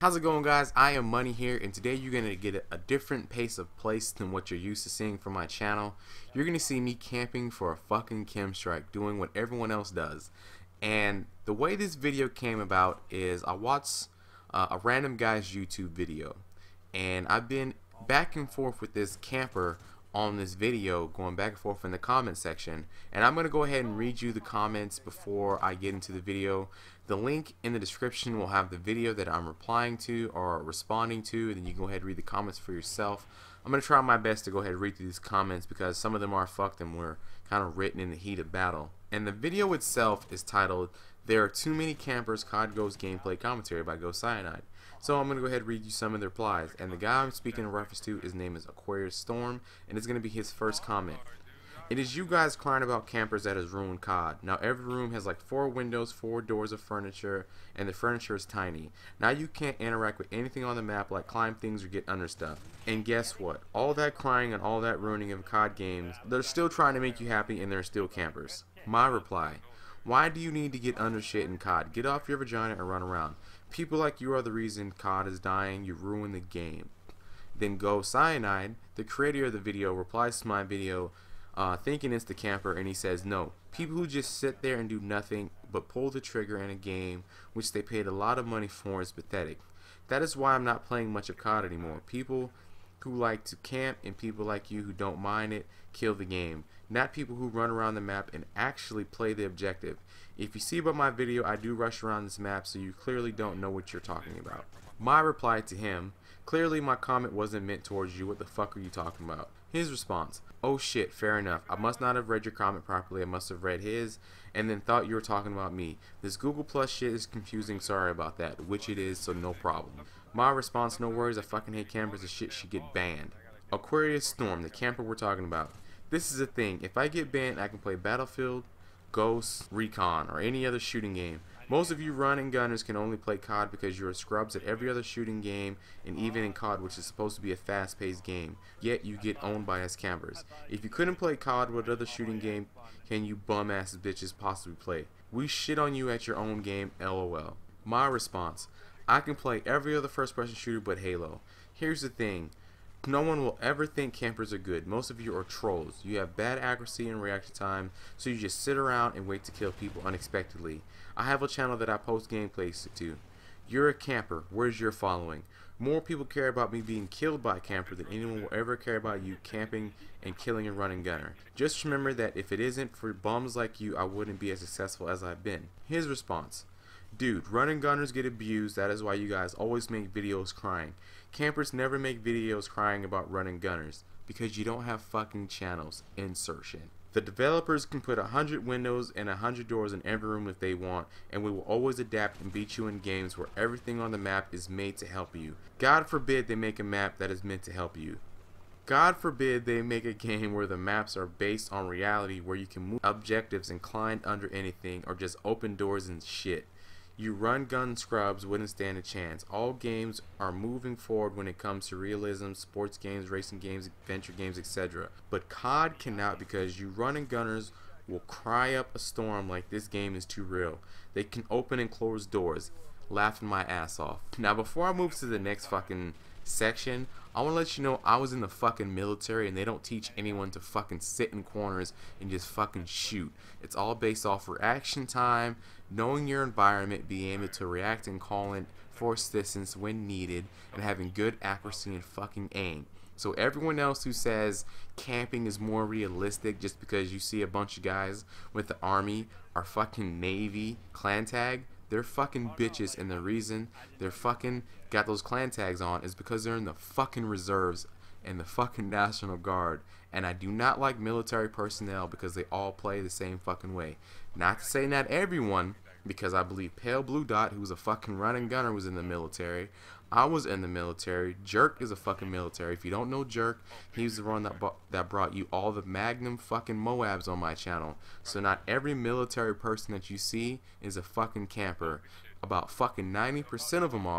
How's it going, guys? I am Money here, and today you're going to get a different pace of place than what you're used to seeing from my channel. You're going to see me camping for a fucking chem strike, doing what everyone else does. And the way this video came about is I watched a random guy's YouTube video, and I've been back and forth with this camper on this video, going back and forth in the comment section, and I'm going to go ahead and read you the comments before I get into the video. The link in the description will have the video that I'm replying to or responding to, and then you can go ahead and read the comments for yourself. I'm going to try my best to go ahead and read through these comments because some of them are fucked and were kind of written in the heat of battle. And the video itself is titled, "There Are Too Many Campers, COD Go's Gameplay Commentary" by Go Cyanide. So I'm going to go ahead and read you some of their replies. And the guy I'm speaking in reference to, his name is Aquarius Storm, and it's going to be his first comment. "It is you guys crying about campers that has ruined COD. Now every room has like 4 windows, 4 doors of furniture, and the furniture is tiny. Now you can't interact with anything on the map like climb things or get under stuff. And guess what? All that crying and all that ruining of COD games, they're still trying to make you happy and they're still campers." My reply: "Why do you need to get under shit in COD? Get off your vagina and run around. People like you are the reason COD is dying. You ruin the game." Then Go Cyanide, the creator of the video, replies to my video thinking it's the camper, and he says, "No, people who just sit there and do nothing but pull the trigger in a game which they paid a lot of money for is pathetic. That is why I'm not playing much of COD anymore. People who like to camp and people like you who don't mind it kill the game, not people who run around the map and actually play the objective. If you see about my video, I do rush around this map, so you clearly don't know what you're talking about." My reply to him: "Clearly my comment wasn't meant towards you. What the fuck are you talking about?" His response: "Oh shit, fair enough. I must not have read your comment properly. I must have read his and then thought you were talking about me. This Google Plus shit is confusing. Sorry about that," which it is, so no problem. My response: "No worries. I fucking hate campers. This shit should get banned." Aquarius Storm, the camper we're talking about: "This is the thing. If I get banned, I can play Battlefield, Ghost Recon, or any other shooting game. Most of you running gunners can only play COD because you're scrubs at every other shooting game, and even in COD, which is supposed to be a fast-paced game, yet you get owned by us campers. If you couldn't play COD, what other shooting game can you bum-ass bitches possibly play? We shit on you at your own game, lol." My response: "I can play every other first-person shooter but Halo. Here's the thing. No one will ever think campers are good. Most of you are trolls. You have bad accuracy and reaction time, so you just sit around and wait to kill people unexpectedly. I have a channel that I post gameplays to. You're a camper. Where's your following? More people care about me being killed by a camper than anyone will ever care about you camping and killing a running gunner. Just remember that if it isn't for bums like you, I wouldn't be as successful as I've been." His response: "Dude, running gunners get abused. That is why you guys always make videos crying. Campers never make videos crying about running gunners because you don't have fucking channels." Insertion. "The developers can put 100 windows and 100 doors in every room if they want, and we will always adapt and beat you in games where everything on the map is made to help you. God forbid they make a map that is meant to help you. God forbid they make a game where the maps are based on reality, where you can move objectives and climb under anything or just open doors and shit. You run gun scrubs wouldn't stand a chance. All games are moving forward when it comes to realism, sports games, racing games, adventure games, etc. But COD cannot because you running gunners will cry up a storm like this game is too real. They can open and close doors." Laughing my ass off. Now before I move to the next fucking section, I want to let you know I was in the fucking military, and they don't teach anyone to fucking sit in corners and just fucking shoot. It's all based off reaction time, knowing your environment, being able to react and call in for assistance when needed, and having good accuracy and fucking aim. So everyone else who says camping is more realistic just because you see a bunch of guys with the army or fucking navy clan tag, they're fucking bitches, and the reason they're fucking got those clan tags on is because they're in the fucking reserves and the fucking National Guard. And I do not like military personnel because they all play the same fucking way. Not to say not everyone, because I believe Pale Blue Dot, who's a fucking running gunner, was in the military. I was in the military. Jerk is a fucking military. If you don't know Jerk, he's the one that brought you all the Magnum fucking Moabs on my channel. So not every military person that you see is a fucking camper. About fucking 90% of them are,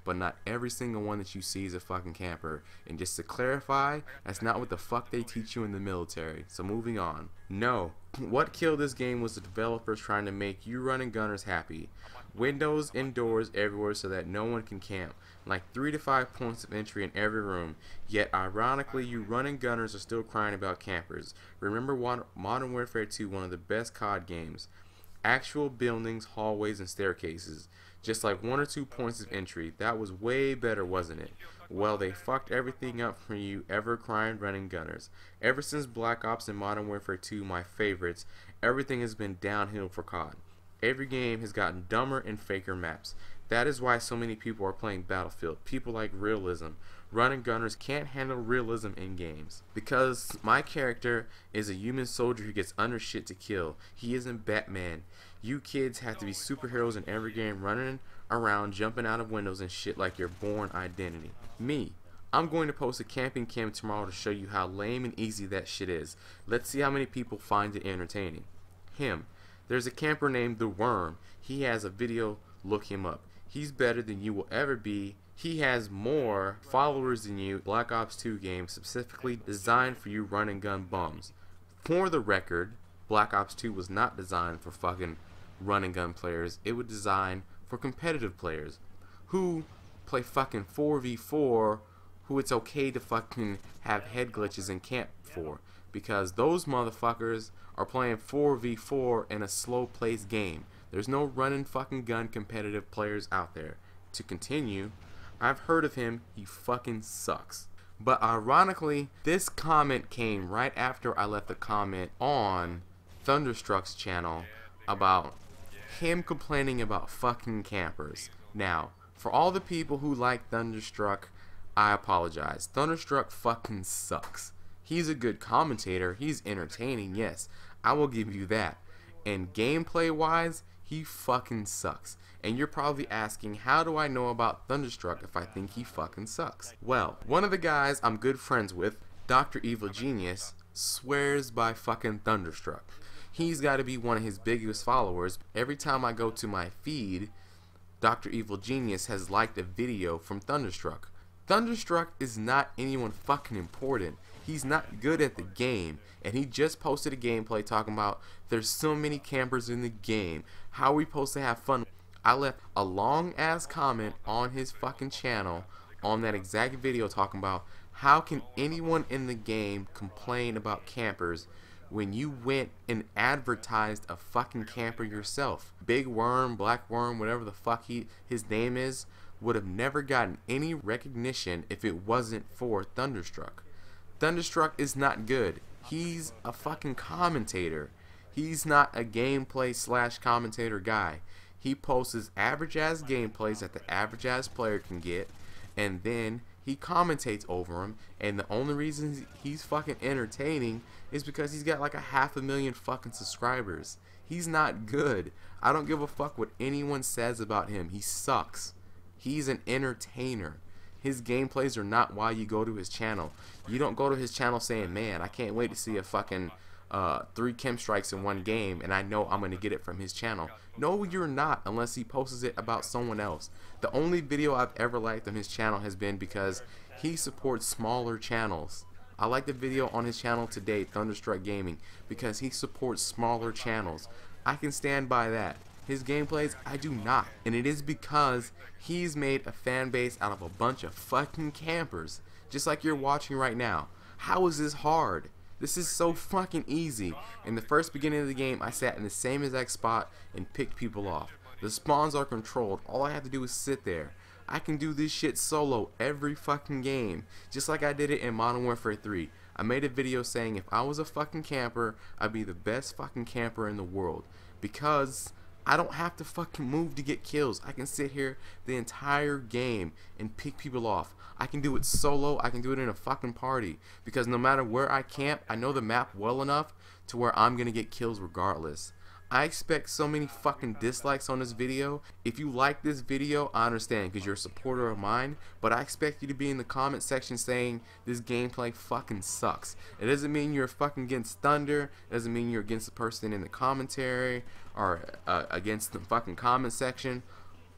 but not every single one that you see is a fucking camper. And just to clarify, that's not what the fuck they teach you in the military. So moving on. No, what killed this game was the developers trying to make you running gunners happy. Windows and doors everywhere so that no one can camp. Like 3 to 5 points of entry in every room. Yet ironically, you running gunners are still crying about campers. Remember Modern Warfare 2, one of the best COD games. Actual buildings, hallways, and staircases. Just like 1 or 2 points of entry. That was way better, wasn't it? Well, they fucked everything up for you ever crying running gunners. Ever since Black Ops and Modern Warfare 2, my favorites, everything has been downhill for COD. Every game has gotten dumber and faker maps. That is why so many people are playing Battlefield. People like realism. Running gunners can't handle realism in games. Because my character is a human soldier who gets under shit to kill. He isn't Batman. You kids have to be superheroes in every game, running around, jumping out of windows and shit like your born identity. Me, I'm going to post a camping cam tomorrow to show you how lame and easy that shit is. Let's see how many people find it entertaining. Him. There's a camper named The Worm. He has a video, look him up. He's better than you will ever be. He has more followers than you. Black Ops 2 game specifically designed for you run and gun bums. For the record, Black Ops 2 was not designed for fucking run and gun players. It was designed for competitive players who play fucking 4v4, who it's okay to fucking have head glitches and camp for. Because those motherfuckers are playing 4v4 in a slow-paced game. There's no running fucking gun competitive players out there. To continue, I've heard of him, he fucking sucks. But ironically, this comment came right after I left a comment on Thunderstruck's channel about him complaining about fucking campers. Now, for all the people who like Thunderstruck, I apologize. Thunderstruck fucking sucks. He's a good commentator, he's entertaining, yes, I will give you that. And gameplay wise, he fucking sucks. And you're probably asking, how do I know about Thunderstruck if I think he fucking sucks? Well, one of the guys I'm good friends with, Dr. Evil Genius, swears by fucking Thunderstruck. He's got to be one of his biggest followers. Every time I go to my feed, Dr. Evil Genius has liked a video from Thunderstruck. Thunderstruck is not anyone fucking important. He's not good at the game, and he just posted a gameplay talking about there's so many campers in the game. How are we supposed to have fun? I left a long ass comment on his fucking channel on that exact video talking about how can anyone in the game complain about campers when you went and advertised a fucking camper yourself. Big Worm, Black Worm, whatever the fuck his name is, would have never gotten any recognition if it wasn't for Thunderstruck. Thunderstruck is not good. He's a fucking commentator. He's not a gameplay / commentator guy. He posts average ass gameplays that the average ass player can get, and then he commentates over them, and the only reason he's fucking entertaining is because he's got like 500,000 fucking subscribers. He's not good. I don't give a fuck what anyone says about him. He sucks. He's an entertainer. His gameplays are not why you go to his channel. You don't go to his channel saying, man, I can't wait to see a fucking 3 chem strikes in one game and I know I'm going to get it from his channel. No, you're not, unless he posts it about someone else. The only video I've ever liked on his channel has been because he supports smaller channels. I like the video on his channel today, Thunderstruck Gaming, because he supports smaller channels. I can stand by that. His gameplays, I do not. And it is because he's made a fan base out of a bunch of fucking campers. Just like you're watching right now. How is this hard? This is so fucking easy. In the first beginning of the game, I sat in the same exact spot and picked people off. The spawns are controlled. All I have to do is sit there. I can do this shit solo every fucking game. Just like I did it in Modern Warfare 3. I made a video saying if I was a fucking camper, I'd be the best fucking camper in the world. Because I don't have to fucking move to get kills. I can sit here the entire game and pick people off. I can do it solo. I can do it in a fucking party. Because no matter where I camp, I know the map well enough to where I'm gonna get kills regardless. I expect so many fucking dislikes on this video. If you like this video, I understand because you're a supporter of mine, but I expect you to be in the comment section saying this gameplay fucking sucks. It doesn't mean you're fucking against Thunder. It doesn't mean you're against the person in the commentary or against the fucking comment section.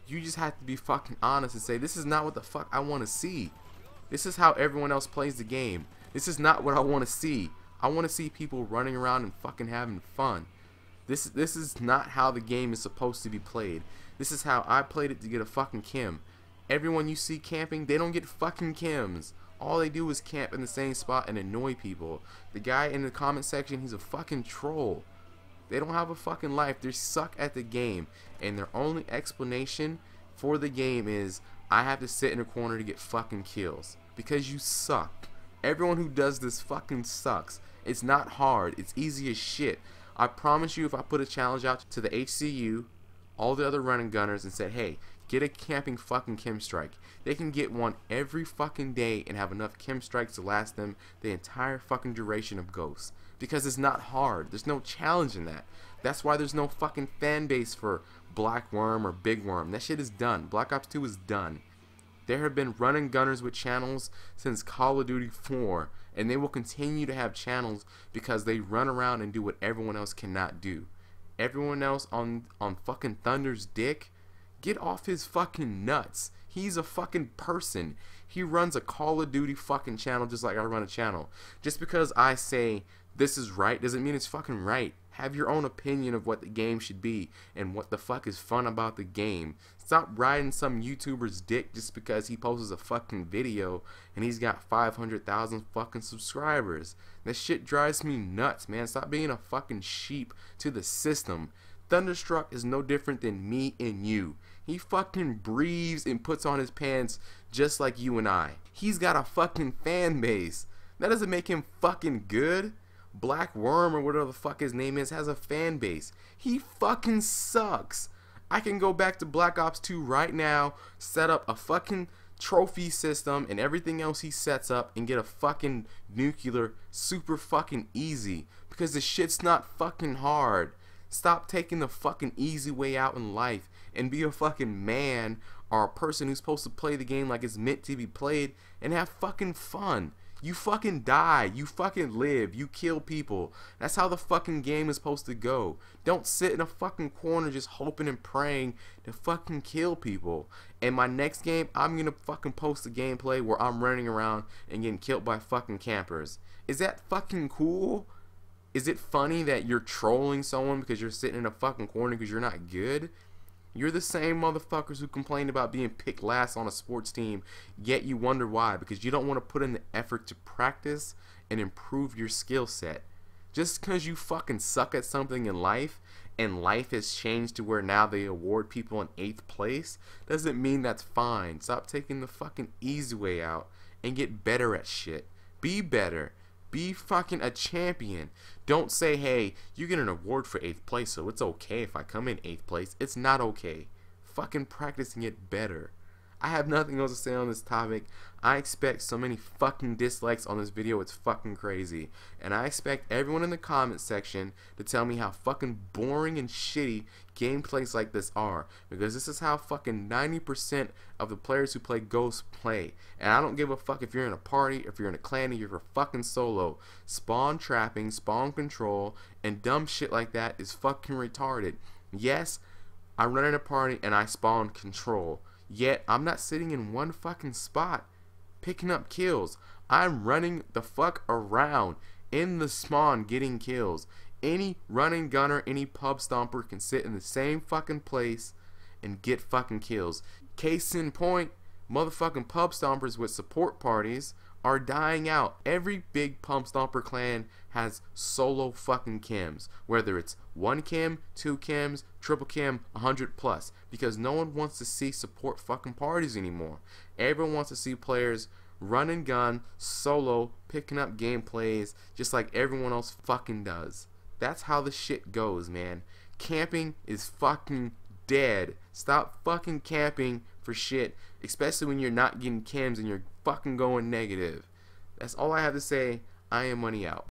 You just have to be fucking honest and say, this is not what the fuck I want to see. This is how everyone else plays the game. This is not what I want to see. I want to see people running around and fucking having fun. This is not how the game is supposed to be played. This is how I played it to get a fucking Kim. Everyone you see camping, they don't get fucking Kims. All they do is camp in the same spot and annoy people. The guy in the comment section, he's a fucking troll. They don't have a fucking life. They suck at the game. And their only explanation for the game is, I have to sit in a corner to get fucking kills. Because you suck. Everyone who does this fucking sucks. It's not hard. It's easy as shit. I promise you, if I put a challenge out to the HCU, all the other running gunners, and said, hey, get a camping fucking Kim strike, they can get one every fucking day and have enough Kim strikes to last them the entire fucking duration of Ghosts. Because it's not hard. There's no challenge in that. That's why there's no fucking fan base for Black Worm or Big Worm. That shit is done. Black Ops 2 is done. There have been running gunners with channels since Call of Duty 4, and they will continue to have channels because they run around and do what everyone else cannot do. Everyone else on fucking Thunder's dick, get off his fucking nuts. He's a fucking person. He runs a Call of Duty fucking channel just like I run a channel. Just because I say this is right doesn't mean it's fucking right. Have your own opinion of what the game should be and what the fuck is fun about the game. Stop riding some YouTuber's dick just because he posts a fucking video and he's got 500,000 fucking subscribers. That shit drives me nuts, man. Stop being a fucking sheep to the system. Thunderstruck is no different than me and you. He fucking breathes and puts on his pants just like you and I. He's got a fucking fan base. That doesn't make him fucking good. Black Worm or whatever the fuck his name is has a fan base. He fucking sucks. I can go back to Black Ops 2 right now, set up a fucking trophy system and everything else he sets up and get a fucking nuclear super fucking easy because the shit's not fucking hard. Stop taking the fucking easy way out in life and be a fucking man or a person who's supposed to play the game like it's meant to be played and have fucking fun. You fucking die, you fucking live, you kill people. That's how the fucking game is supposed to go. Don't sit in a fucking corner just hoping and praying to fucking kill people. In my next game, I'm gonna fucking post a gameplay where I'm running around and getting killed by fucking campers. Is that fucking cool? Is it funny that you're trolling someone because you're sitting in a fucking corner because you're not good? You're the same motherfuckers who complain about being picked last on a sports team, yet you wonder why, because you don't want to put in the effort to practice and improve your skill set. Just because you fucking suck at something in life, and life has changed to where now they award people in 8th place, doesn't mean that's fine. Stop taking the fucking easy way out and get better at shit. Be better. Be fucking a champion. Don't say, hey, you get an award for 8th place, so it's okay if I come in 8th place. It's not okay. Fucking practice and get better. I have nothing else to say on this topic. I expect so many fucking dislikes on this video, it's fucking crazy. And I expect everyone in the comment section to tell me how fucking boring and shitty gameplays like this are. Because this is how fucking 90% of the players who play Ghost play. And I don't give a fuck if you're in a party, if you're in a clan, or you're a fucking solo. Spawn trapping, spawn control, and dumb shit like that is fucking retarded. Yes, I run in a party and I spawn control. Yet, I'm not sitting in one fucking spot picking up kills. I'm running the fuck around in the spawn getting kills. Any running gunner, any pub stomper can sit in the same fucking place and get fucking kills. Case in point, motherfucking pub stompers with support parties are dying out. Every big pump stomper clan has solo fucking Kims, whether it's 1 Kim, 2 Kims, triple Kim, 100 plus, because no one wants to see support fucking parties anymore. Everyone wants to see players run and gun, solo, picking up gameplays, just like everyone else fucking does. That's how the shit goes, man. Camping is fucking dead. Stop fucking camping for shit, especially when you're not getting Kims and you're fucking going negative. That's all I have to say. I am Money out.